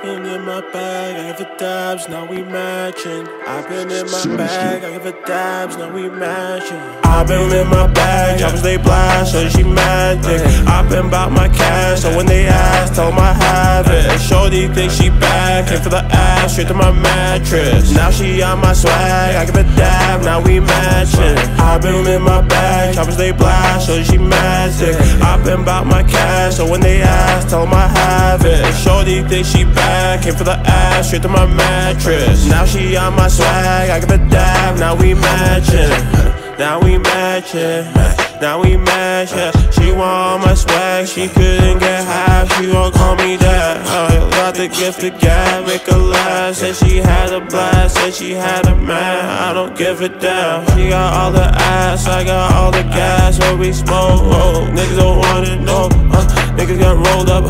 been in my bag, I give her dabs, now we matching. I've been in my bag, I give her dabs, now we matching. I've been in my bag, choppers they blast, so she magic. I've been bout my cash, so when they ask, tell them I have it. Shorty think she bad, came for the ass, straight to my mattress. Now she on my swag, I give her dab, now we matching. I've been in my bag, choppers they blast, so she magic. I've been bout my cash, so when they ask, tell them I have it. Shorty think she bad, came for the ass, straight to my mattress. Now she on my swag, I give her dab, now we matching. Now we matching, now we match, yeah. She want all my swag, she couldn't get half, she gon' call me dad. Got the gift of gab, make her laugh. Said she had a blast, said she had a man, I don't give a damn. She got all the ass, I got all the gas, where we smoke, oh. Niggas don't wanna know, niggas got rolled up,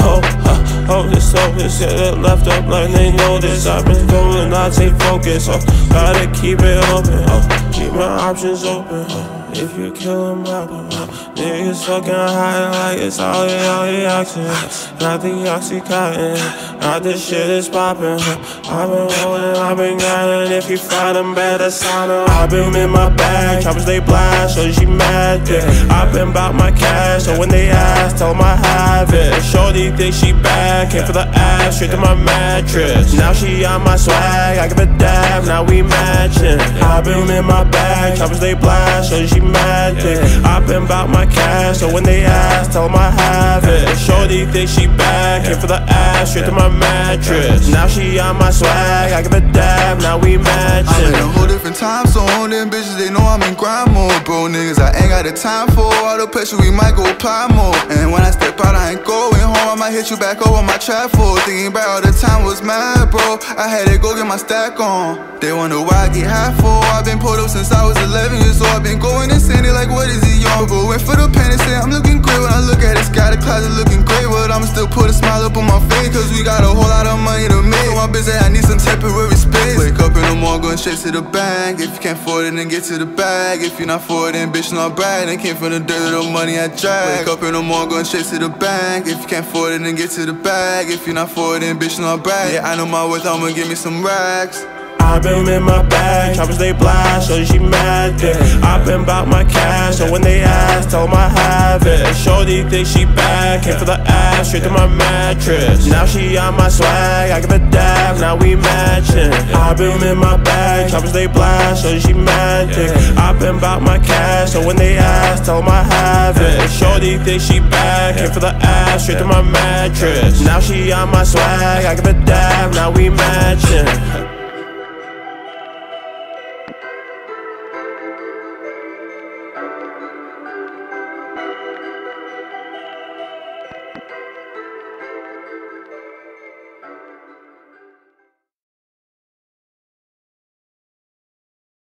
this shit left up like they know this. I've been going, I take focus, gotta keep it open, keep my options open. If you kill 'em out, niggas fucking high like it's all the oxygen. Not the Oxycontin, not this shit is poppin'. I've been rolling, I've been grinding. If you find 'em, better sign 'em. I've been in my bag, choppers they blast, so she mad, yeah. I've been bout my cash, so when they ask, tell 'em I have it. Shorty think she bad, came for the ass, straight to my mattress. Now she on my swag, I give a dab, now we matching. I've been in my bag, choppers they blast, so she magic. I've been bout my cash, so when they ask, tell 'em I have it. Shorty think she bad, came for the ass, straight to my mattress. Now she on my swag, I give a dab, now we matching. I'm in a whole different time zone, them bitches they know I'm in grind mode. Bro, niggas I ain't got the time for all the pressure, we might go apply more. And when I step out, I ain't going home, I might hit you back over my trap for. Thinking about all the time was mad, bro. I had to go get my stack on. They wonder why I get high for. I've been pulled up since I was 11 years old. I've been going insane, they like what is he on? But went for the pen and say I'm looking great. When I look at this guy, the closet looking great. But I'ma still put a smile up on my face, cause we got a whole lot of money to make. So I'm busy, I need some temporary space. Wake up in the morning, going straight to the bank. If you can't afford it, then get to the bag. If you're not for it, then bitch, not brag. Then came from the dirt, little money I drag. Wake up in the morning, going straight to the bank. If you can't afford it, then get to the bag. If you're not for it, then bitch, not brag. Yeah, I know my worth, I'ma give me some racks. I've been in my bag, choppers they blast, so she mad, yeah. I've been bout my cash, so when they ask, tell 'em I have it. Shorty think she bad, came for the ass, straight to my mattress. Now she on my swag, I give a dab, now we matching. I've been in my bag, choppers they blast, so she mad, yeah. I've been bout my cash, so when they ask, tell 'em I have it. Shorty think she bad, came for the ass, straight to my mattress. Now she on my swag, I give a dab, now we matching.